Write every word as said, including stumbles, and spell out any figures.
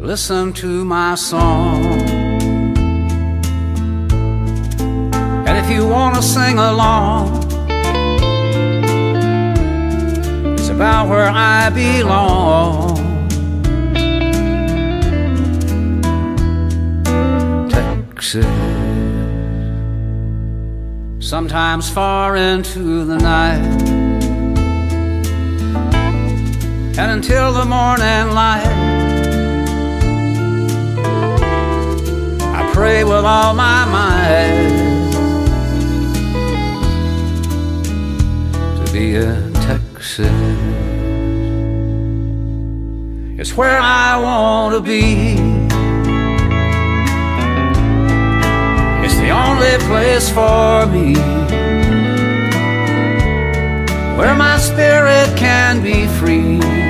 listen to my song. And if you want to sing along, it's about where I belong. Texas. Sometimes far into the night, and until the morning light, I pray with all my might to be in Texas. It's where I want to be. It's the only place for me where my spirit can be free.